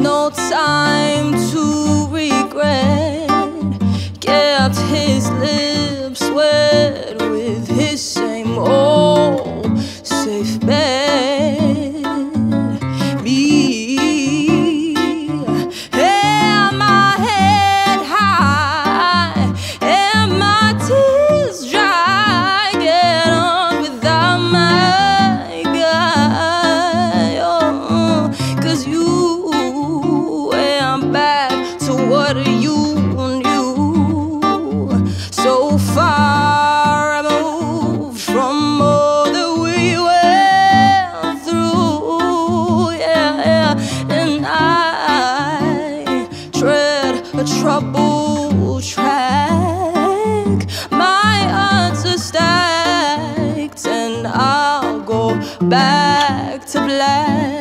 no time to regret. Kept his lips wet with his same old safe bet. Me, held my head high and my tears dry. Get on without my guy, oh, 'cause you went back to what you knew. So far removed from all that we went through, yeah. And I tread a troubled track. My odds are stacked, and I'll go back to black.